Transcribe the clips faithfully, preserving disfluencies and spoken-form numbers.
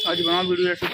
आज बना वीडियो ऐसे।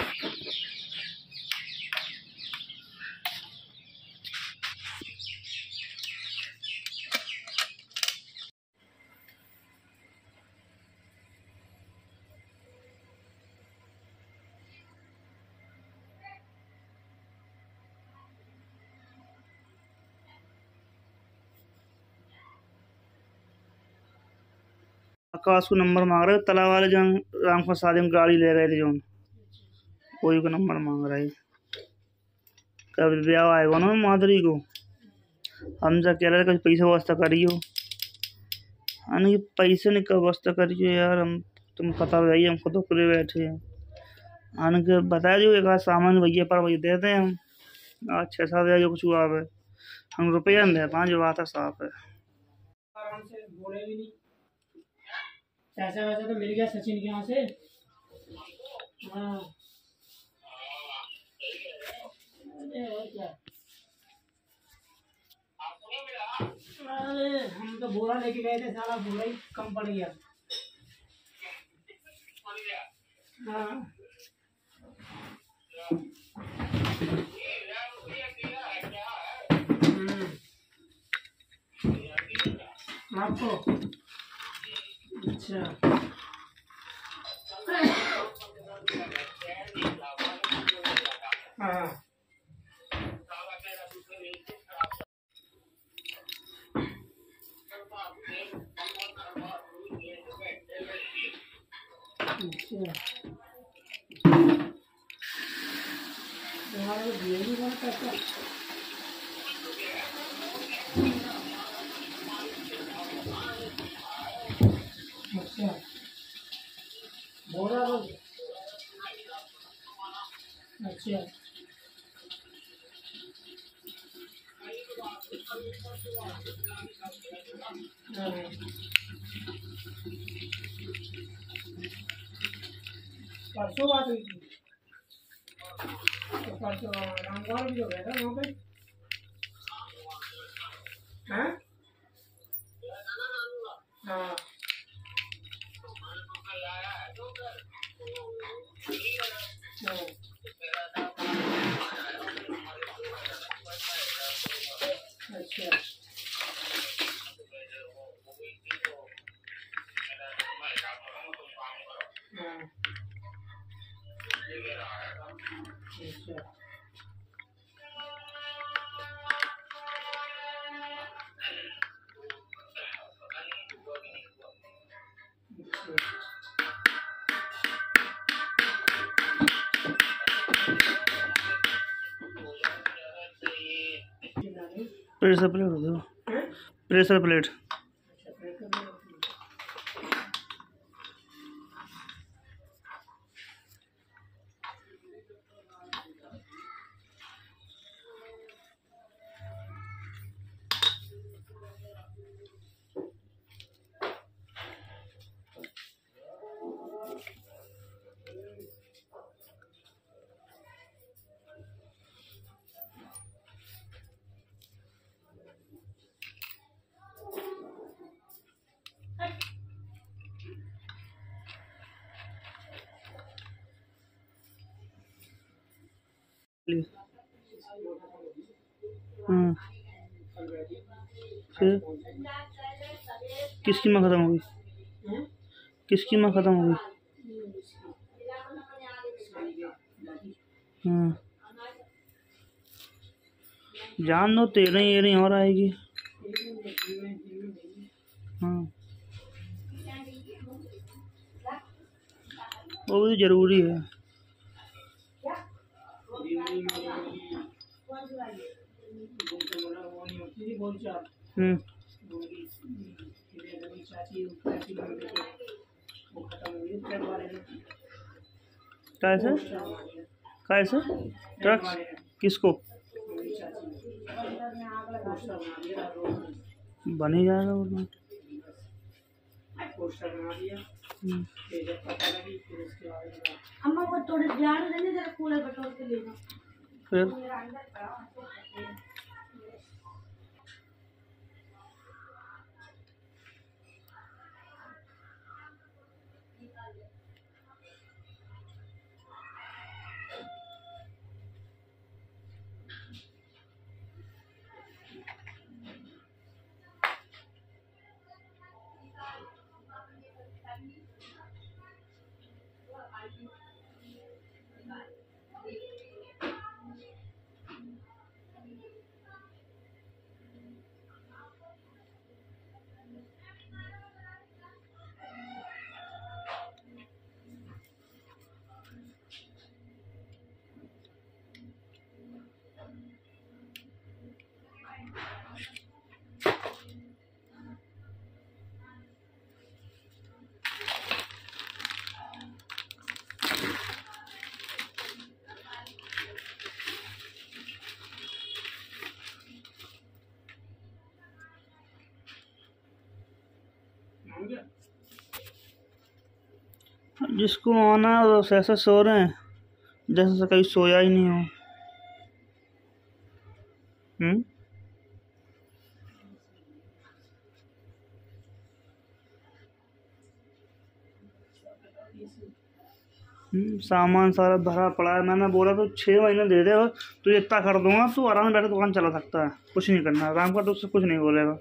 आकाश को नंबर मांग रहे तला वाले जो राम प्रसाद में गाड़ी ले गए थे जो कोई को नंबर मांग रहा है। कब ब्याह आएगा ना माधुरी को हमसे कह रहे थे पैसा व्यवस्था करियो कि पैसे ने कब व्यवस्था करियो यार। हम तुम पता भाई हम खुद खुले बैठे हैं आने के बता दो एक आध सामान भैया पर वही देते हैं हम आज छः सात हजार जो कुछ हुआ है हम रुपया नहीं देता जो बात है साफ है। पैसा वैसा तो मिल गया सचिन के यहाँ से। हाँ और क्या अरे हम तो बोरा लेके गए थे साला बोरा ही कम पड़ गया। हाँ आपको अच्छा हाँ अच्छा तुम्हारे को दिए नहीं बहुत पैसा। अच्छा बोरा बोल अच्छा परसों बात हुई थी तो परसों रामगढ़ भी हो गया था वहाँ पे। हाँ हाँ अच्छा अच्छा प्रेशर प्लेट हो दो प्रेशर प्लेट हाँ फिर किसकी माँ खत्म हो गई किसकी माँ खत्म हो गई। हाँ जान दो तेरह ही एयरिंग और आएगी। हाँ वो भी जरूरी है। हम्म कैसे कैसे ट्रक किसको बन ही जाएगा वो अम्मा को थोड़े ध्यान देने जरा कूलर बटोर के लेना फिर जिसको आना है वो ऐसे सो रहे हैं जैसे से कहीं सोया ही नहीं हो। हम्म हम्म, सामान सारा भरा पड़ा है। मैंने बोला तो छः महीने दे दे, तो इतना कर दूंगा तो आराम से बैठे दुकान चला सकता है, कुछ नहीं करना। आराम का तो उससे कुछ नहीं बोलेगा।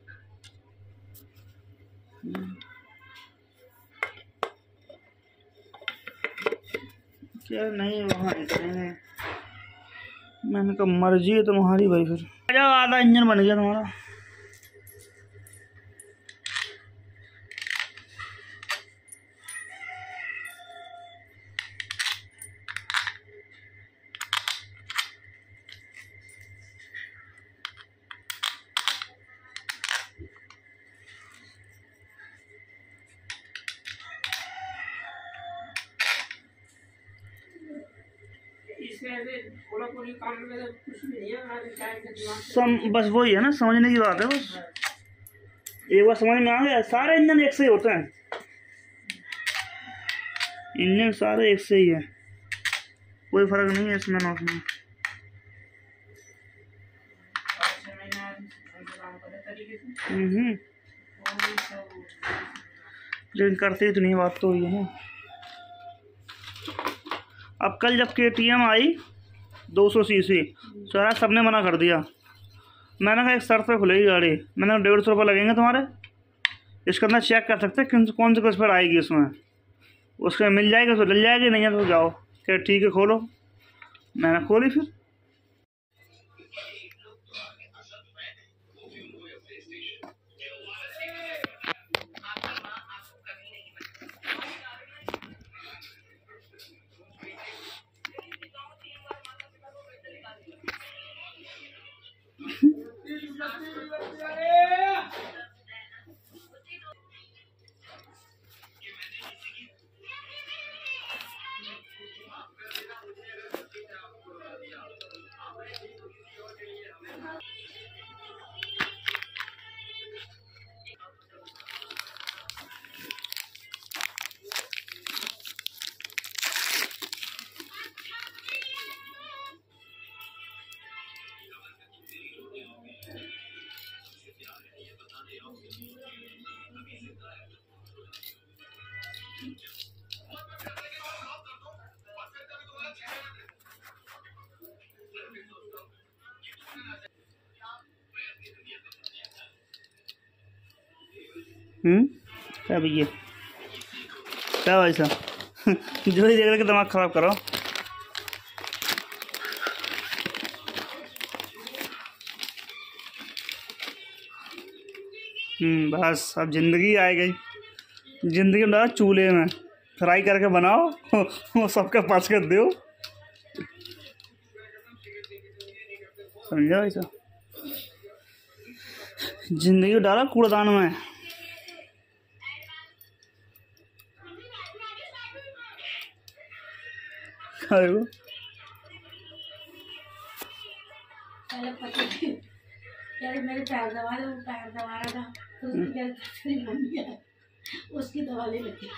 क्या नहीं वहाँ निकलेंगे। मैंने कहा मर्जी है तुम्हारी भाई। फिर जाओ, आधा इंजन बन गया तुम्हारा। सम बस वही है ना, समझने की बात है बस। एक बार समझ में आ गया, सारे इंजन एक से ही होते हैं। इंजन सारे एक से ही है, कोई फर्क नहीं है इसमें ना उसमें। हम्म लेकिन करते ही तो नहीं, बात तो हुई है ना। अब कल जब के टी एम आई दो सौ सी सी, सारा सबने मना कर दिया। मैंने कहा एक शर्त पे खुलेगी गाड़ी। मैंने कहा डेढ़ सौ रुपये लगेंगे तुम्हारे, इसके अंदर चेक कर सकते हैं कौन सी किस पर आएगी इसमें। उसमें मिल जाएगी तो मिल जाएगी, नहीं है तो जाओ। क्या ठीक है खोलो। मैंने खोली फिर। हम्म क्या भैया, क्या भाई साहब जो ही देख रहे कि दिमाग खराब करो। हम्म बस अब जिंदगी आ गई। जिंदगी में डाला चूल्हे में फ्राई करके बनाओ वो सबके पास कर दो। समझा भाई साहब, जिंदगी डाला कूड़ादान में। पहले पता यार मेरे पैर दबा रहे, वो पैर दबा रहा था तो उसकी क्या तकलीफ बन गया, उसकी दवा ले लगी।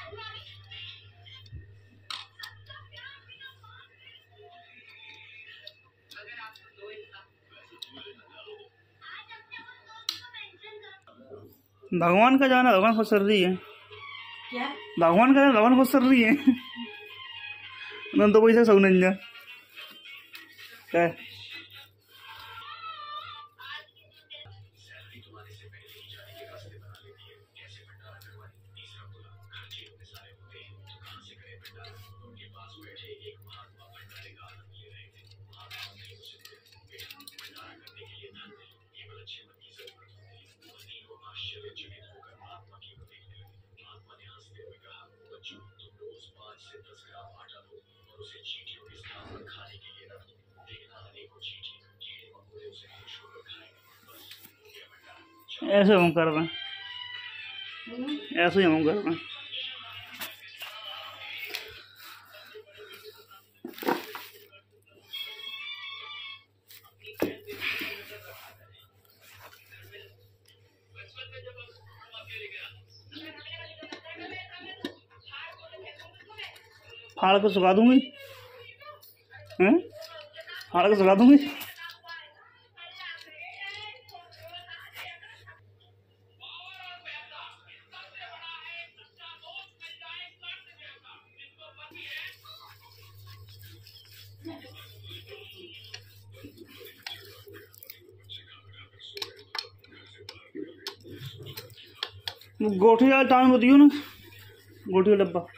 भगवान का जाना, भगवान खुद कर रही है। क्या भगवान का भगवान खुद कर रही है तो पैसा सौ नहीं क्या ऐसे हम कर रहे हैं, ऐसे ही हम कर रहे हैं। फाड़ के सुखा दूंगी, हैं? फाड़ के सुखा दूंगी। गोठी वाला टाइम बताइयो ना, गोठी का डब्बा।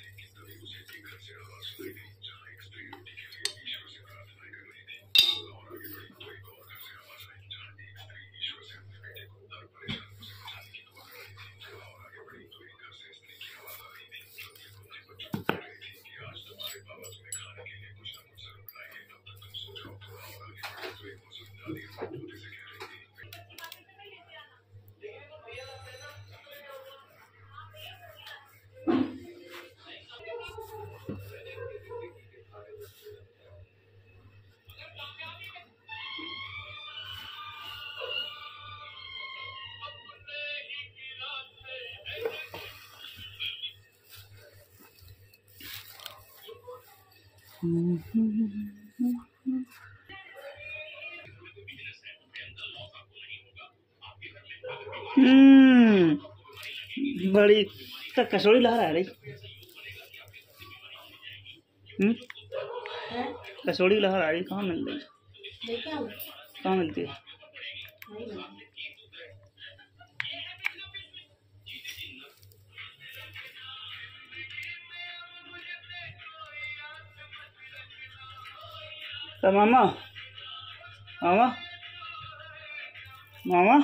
हम्म बड़ी तो कचौड़ी ला रहा है रही। हम्म कचौड़ी ला रहा है, कहाँ मिल रही, कहाँ मिलती है? तो मामा मामा मामा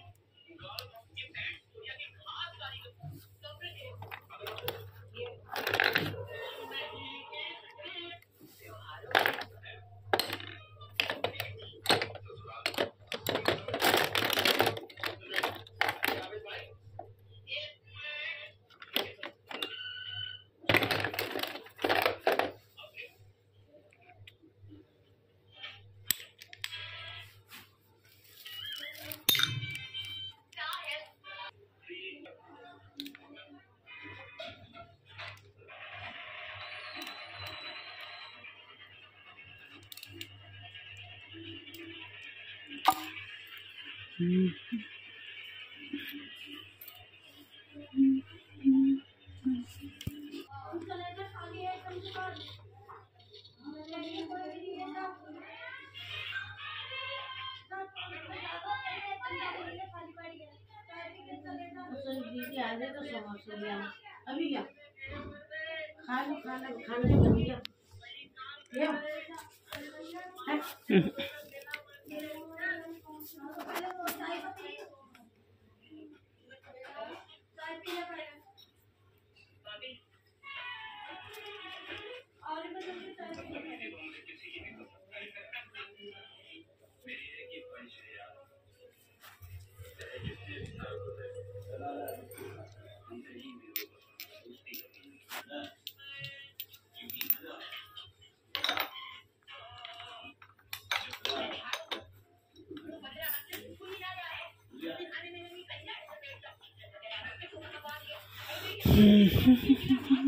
अभी क्या खाना खाना खाना नहीं बन गया क्या Mm-hmm.